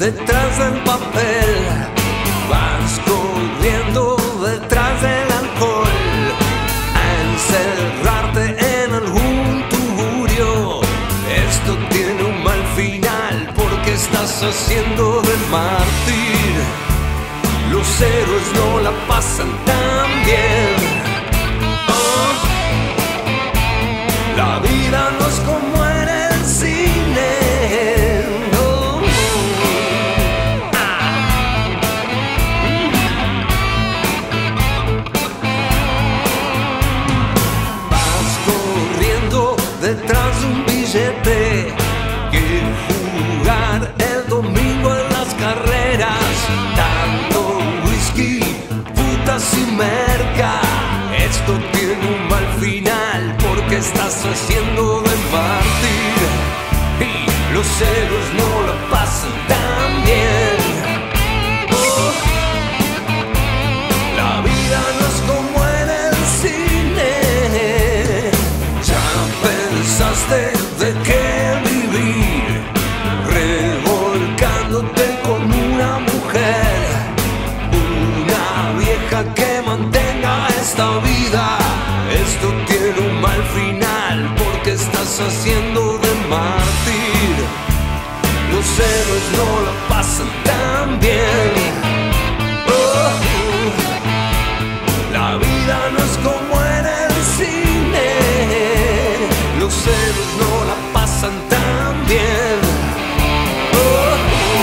detrás del papel, vas corriendo detrás del alcohol, a encerrarte en algún tugurio. Esto tiene un mal final porque estás haciendo de mártir. Los héroes no la pasan tan bien. Oh, la vida no es como en el cine. Detrás de un billete que jugar el domingo en las carreras, dando whisky, putas y merca. Esto tiene un mal final porque estás haciendo de mártir y los héroes no la pasan tan bien. Oh, la vida no es como en el cine. Pensaste de qué vivir, revolcándote con una mujer, una vieja que mantenga esta vida. Esto tiene un mal final porque estás haciendo de mártir. Los héroes no la pasan tan bien. Oh, la vida no es como en el cine. Los héroes no la pasan tan bien. Oh,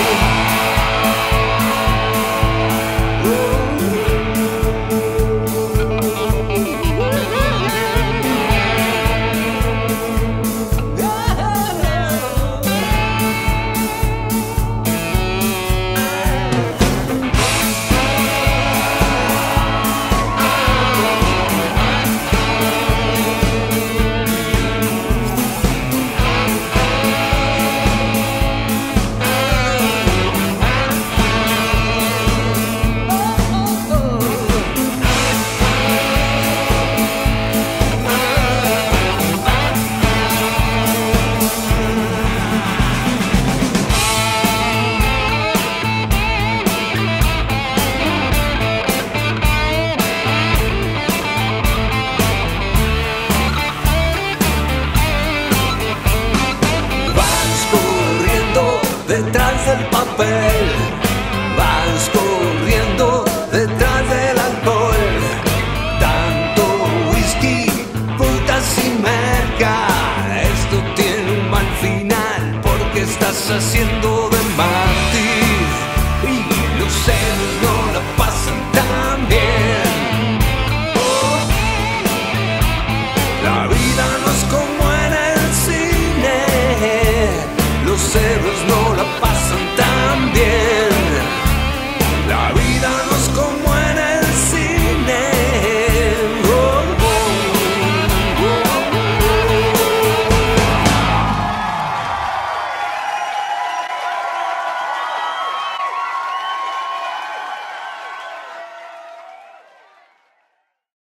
detrás del papel, vas corriendo detrás del alcohol, tanto whisky, putas y merca. Esto tiene un mal final porque estás haciendo de mártir y los héroes no la pasan tan bien. Oh, la vida no es como en el cine. Los héroes no la pasan